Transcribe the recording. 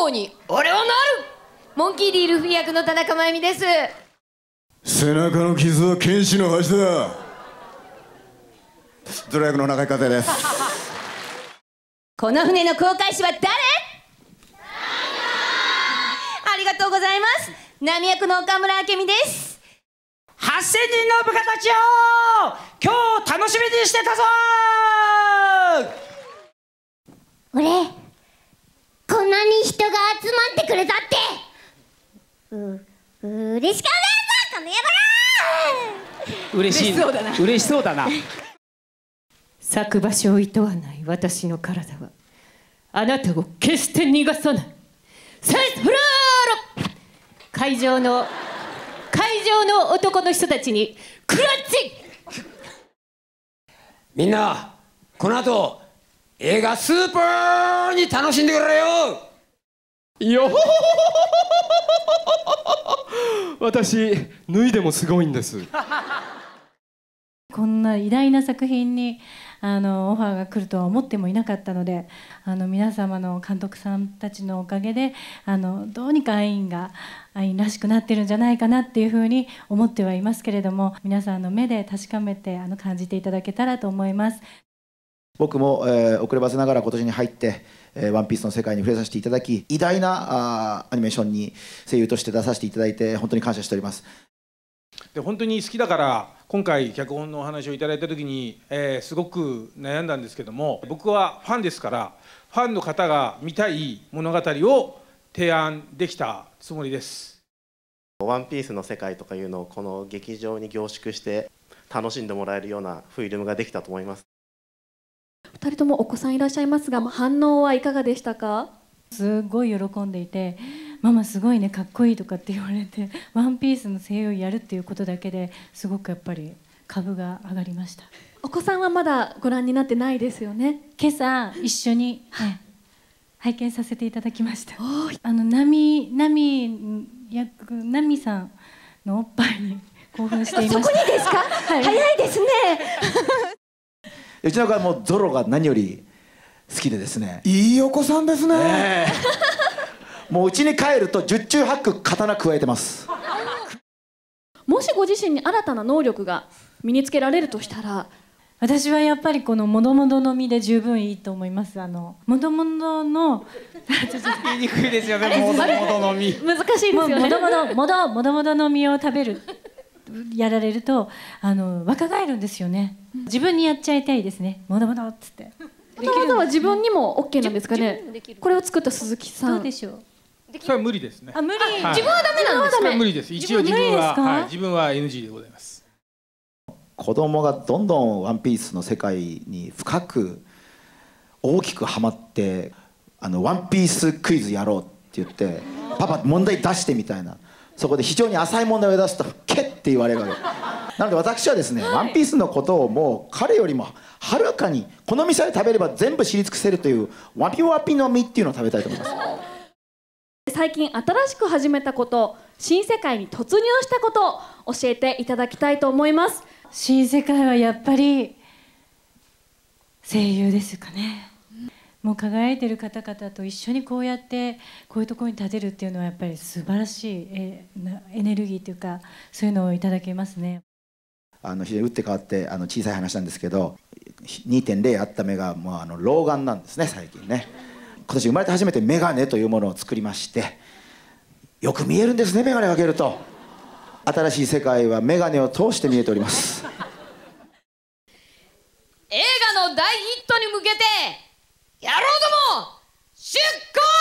王に俺はなる。モンキー D ルフィ役の田中真由美です。 背中の傷は剣士の恥だ。ドラ役の中井和也です。 この船の航海士は誰？ありがとうございます。ナミ役の岡村明美です。 8000人の部下たちよ、今日楽しみにしてたぞ俺、こんなに人が集まってくれたって嬉しかったこの野郎。 嬉しい、嬉しそうだな。 咲く場所をいとわない私の体はあなたを決して逃がさない。セイスフラーロ。会場の男の人たちにクラッチ。 みんなこの後映画スーパーに楽しんでくれよ。 よほほほほほ。私脱いでもすごいんです。 こんな偉大な作品にオファーが来るとは思ってもいなかったので、皆様の監督さんたちのおかげでどうにかアインらしくなってるんじゃないかなっていうふうに思ってはいますけれども、皆さんの目で確かめて感じていただけたらと思います。 僕も、遅ればせながら今年に入ってワンピースの世界に触れさせていただき、偉大なアニメーションに声優として出させていただいて本当に感謝しております。 で本当に好きだから今回脚本のお話をいただいた時に、すごく悩んだんですけども、僕はファンですからファンの方が見たい物語を提案できたつもりです。 ワンピースの世界とかいうのをこの劇場に凝縮して楽しんでもらえるようなフィルムができたと思います。 2人ともお子さんいらっしゃいますが、反応はいかがでしたか？ すごい喜んでいて、ママすごいね、かっこいいとかって言われて、ワンピースの声優をやるっていうことだけですごくやっぱり株が上がりました。 お子さんはまだご覧になってないですよね？ 今朝一緒に、拝見させていただきました。ナミさんのおっぱいに興奮していました。 そこにですか？早いですね。 うちの子はもうゾロが何より好きでですね。 いいお子さんですね。 もう家に帰ると十中八九刀加えてます。 もしご自身に新たな能力が身につけられるとしたら、 私はやっぱりこのもどもどの実で十分いいと思います。もどもどの言いにくいですよね。もどもどの実難しいですよね。 もどもどの実を食べるやられると若返るんですよね。自分にやっちゃいたいですね。もどもどっつって。 もともとは自分にも OK なんですかね。これを作った鈴木さん。 どうでしょう。 それは無理ですね。 無理。 自分はダメなんですか？ 無理です。一応自分は NG でございます。 子供がどんどんワンピースの世界に深く大きくはまって、ワンピースクイズやろうって言ってパパ問題出してみたいな、そこで非常に浅い問題を出すとケッって言われるわけなので、私はですね、ワンピースのことをもう彼よりもはるかにこの店で食べれば全部知り尽くせるというワピワピの実っていうのを食べたいと思います。 最近新しく始めたこと、新世界に突入したことを教えていただきたいと思います。 新世界はやっぱり声優ですかね。もう輝いてる方々と一緒にこうやってこういうところに立てるっていうのはやっぱり素晴らしいエネルギーというか、そういうのをいただけますね。 非常に打って変わって小さい話なんですけど、 2.0 あった目がもう老眼なんですね、最近ね。今年生まれて初めてメガネというものを作りまして、よく見えるんですね、メガネをかけると。新しい世界はメガネを通して見えております。 映画の大ヒットに向けて野郎ども出航！